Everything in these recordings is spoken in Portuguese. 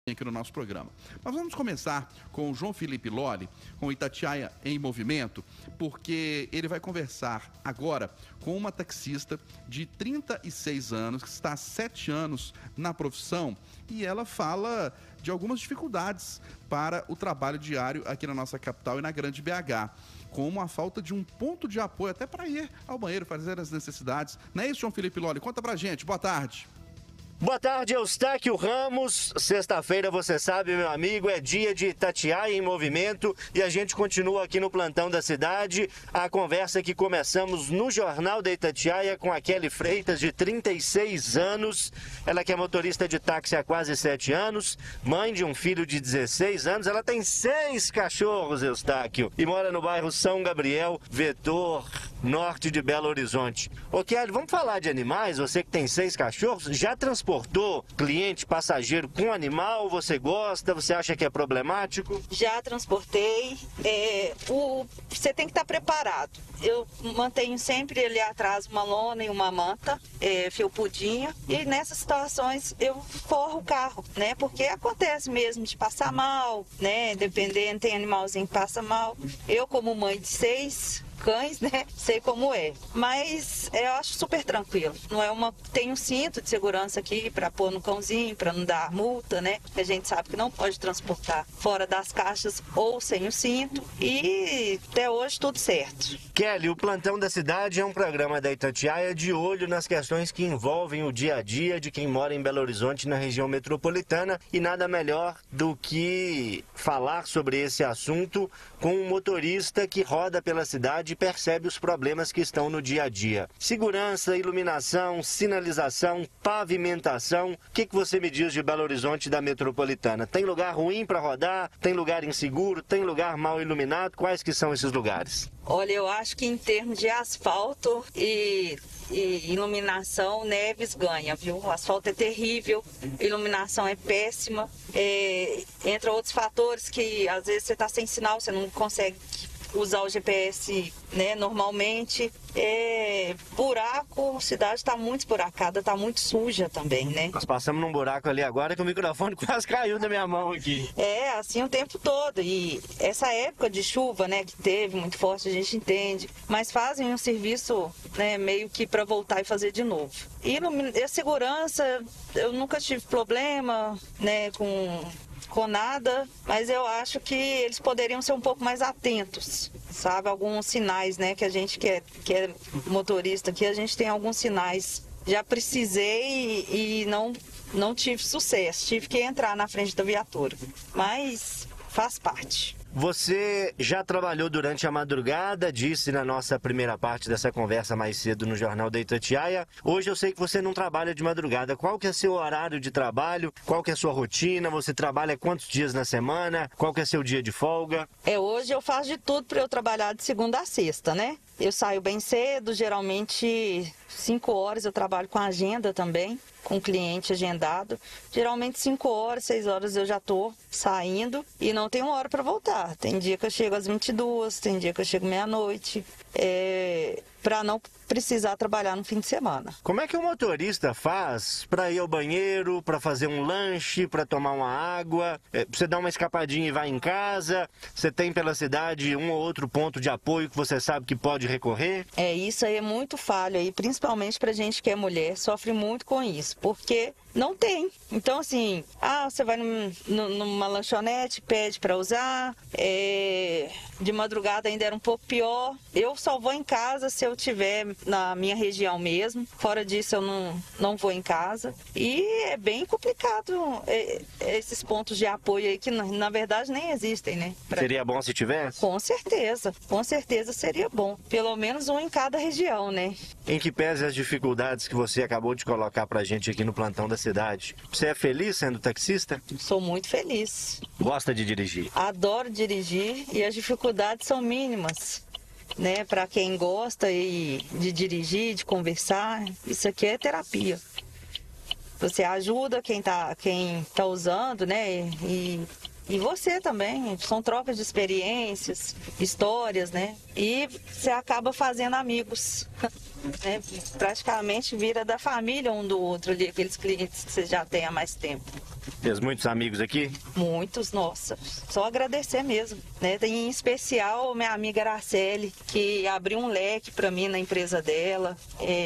aqui no nosso programa. Mas vamos começar com o João Felipe Lolli, com Itatiaia em Movimento, porque ele vai conversar agora com uma taxista de 36 anos, que está há 7 anos na profissão, e ela fala de algumas dificuldades para o trabalho diário aqui na nossa capital e na Grande BH, como a falta de um ponto de apoio até para ir ao banheiro, fazer as necessidades. Não é isso, João Felipe Lolli? Conta pra gente. Boa tarde. Boa tarde, Eustáquio Ramos. Sexta-feira, você sabe, meu amigo, é dia de Itatiaia em Movimento e a gente continua aqui no plantão da cidade. A conversa que começamos no Jornal da Itatiaia com a Kelly Freitas, de 36 anos. Ela que é motorista de táxi há quase 7 anos, mãe de um filho de 16 anos. Ela tem 6 cachorros, Eustáquio, e mora no bairro São Gabriel, Vetor, norte de Belo Horizonte. Ô Kelly, vamos falar de animais? Você que tem 6 cachorros, já transportou cliente, passageiro com animal? Você gosta? Você acha que é problemático? Já transportei. Você tem que estar preparado. Eu mantenho sempre ali atrás uma lona e uma manta, felpudinha, e nessas situações eu forro o carro, né? Porque acontece mesmo de passar mal, né? Dependendo, tem animalzinho que passa mal. Eu, como mãe de 6 cães, né? Sei como é. Mas eu acho super tranquilo. Não é tem um cinto de segurança aqui para pôr no cãozinho, para não dar multa, né? A gente sabe que não pode transportar fora das caixas ou sem o cinto. E até hoje tudo certo. Kelly, o Plantão da Cidade é um programa da Itatiaia de olho nas questões que envolvem o dia a dia de quem mora em Belo Horizonte, na região metropolitana, e nada melhor do que falar sobre esse assunto com um motorista que roda pela cidade e percebe os problemas que estão no dia a dia. Segurança, iluminação, sinalização, pavimentação. O que você me diz de Belo Horizonte da metropolitana? Tem lugar ruim para rodar? Tem lugar inseguro? Tem lugar mal iluminado? Quais que são esses lugares? Olha, eu acho que em termos de asfalto e iluminação, Neves ganha, viu? O asfalto é terrível, a iluminação é péssima. Entra outros fatores que às vezes você está sem sinal, você não consegue usar o GPS, né, normalmente. Buraco, a cidade está muito esburacada, está muito suja também, né? Nós passamos num buraco ali agora que o microfone quase caiu da minha mão aqui. Assim o tempo todo. E essa época de chuva, né, que teve muito forte, a gente entende, mas fazem um serviço, né, meio que para voltar e fazer de novo. E a segurança, eu nunca tive problema, né, com nada, mas eu acho que eles poderiam ser um pouco mais atentos, sabe? Alguns sinais, né, que a gente que é motorista aqui, a gente tem alguns sinais. Já precisei e não tive sucesso, tive que entrar na frente da viatura, mas faz parte. Você já trabalhou durante a madrugada, disse na nossa primeira parte dessa conversa mais cedo no Jornal da Itatiaia. Hoje eu sei que você não trabalha de madrugada. Qual que é seu horário de trabalho? Qual que é a sua rotina? Você trabalha quantos dias na semana? Qual que é seu dia de folga? Hoje eu faço de tudo para eu trabalhar de segunda a sexta, né? Eu saio bem cedo, geralmente 5 horas eu trabalho com agenda também, com cliente agendado. Geralmente 5 horas, 6 horas eu já tô saindo e não tenho hora para voltar. Tem dia que eu chego às 22, tem dia que eu chego meia-noite, para não precisar trabalhar no fim de semana. Como é que o motorista faz para ir ao banheiro, para fazer um lanche, para tomar uma água? Você dá uma escapadinha e vai em casa? Você tem pela cidade um ou outro ponto de apoio que você sabe que pode recorrer? Isso aí é muito falho aí, principalmente pra gente que é mulher, sofre muito com isso, porque não tem. Então, assim, você vai numa lanchonete, pede para usar, de madrugada ainda era um pouco pior. Eu só vou em casa se eu tiver na minha região mesmo, fora disso eu não vou em casa. E é bem complicado esses pontos de apoio aí que na verdade nem existem, né? Seria bom se tivesse? Com certeza seria bom. Pelo menos um em cada região, né? Em que pese as dificuldades que você acabou de colocar pra gente aqui no Plantão da Cidade, você é feliz sendo taxista? Sou muito feliz. Gosta de dirigir? Adoro dirigir e as dificuldades são mínimas, né? Para quem gosta de dirigir, de conversar, isso aqui é terapia. Você ajuda quem tá usando, né? E E você também, são trocas de experiências, histórias, né? E você acaba fazendo amigos, né? Praticamente vira da família um do outro ali, aqueles clientes que você já tem há mais tempo. Tem muitos amigos aqui? Muitos, nossa. Só agradecer mesmo, né? Tem em especial minha amiga Araceli, que abriu um leque para mim na empresa dela.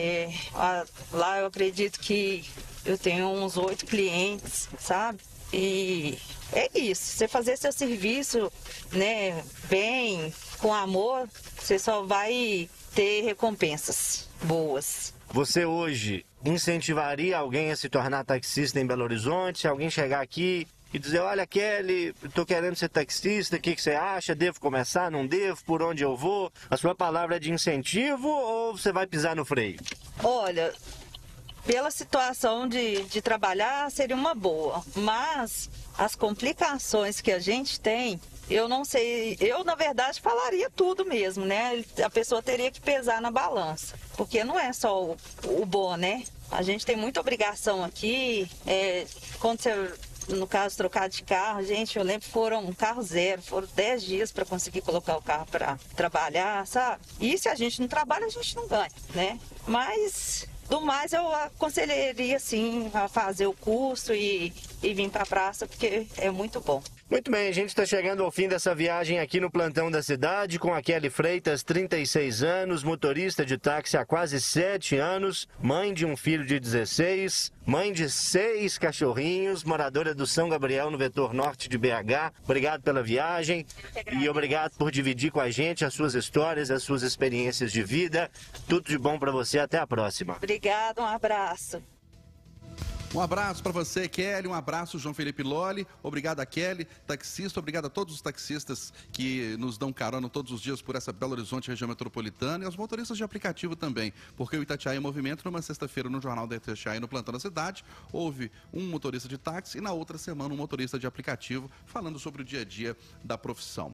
Lá eu acredito que eu tenho uns 8 clientes, sabe? E é isso, você fazer seu serviço, né, bem, com amor, você só vai ter recompensas boas. Você hoje incentivaria alguém a se tornar taxista em Belo Horizonte? Se alguém chegar aqui e dizer, olha, Kelly, estou querendo ser taxista, o que você acha? Devo começar, não devo? Por onde eu vou? A sua palavra é de incentivo ou você vai pisar no freio? Olha, pela situação de trabalhar seria uma boa, mas as complicações que a gente tem, eu não sei, eu na verdade falaria tudo mesmo, né? A pessoa teria que pesar na balança, porque não é só o bom, né? A gente tem muita obrigação aqui, quando você, no caso, trocar de carro, gente, eu lembro que foram um carro zero, foram 10 dias para conseguir colocar o carro para trabalhar, sabe? E se a gente não trabalha, a gente não ganha, né? Mas do mais, eu aconselharia, sim, a fazer o curso e vir para a praça, porque é muito bom. Muito bem, a gente está chegando ao fim dessa viagem aqui no Plantão da Cidade com a Kelly Freitas, 36 anos, motorista de táxi há quase 7 anos, mãe de um filho de 16, mãe de 6 cachorrinhos, moradora do São Gabriel, no vetor norte de BH. Obrigado pela viagem e obrigado por dividir com a gente as suas histórias, as suas experiências de vida. Tudo de bom para você, até a próxima. Obrigada, um abraço. Um abraço para você, Kelly, um abraço, João Felipe Lolli, obrigado a Kelly, taxista, obrigado a todos os taxistas que nos dão carona todos os dias por essa Belo Horizonte, região metropolitana, e aos motoristas de aplicativo também, porque o Itatiaia em Movimento, numa sexta-feira no Jornal da Itatiaia, no Plantão da Cidade, houve um motorista de táxi e na outra semana um motorista de aplicativo falando sobre o dia a dia da profissão.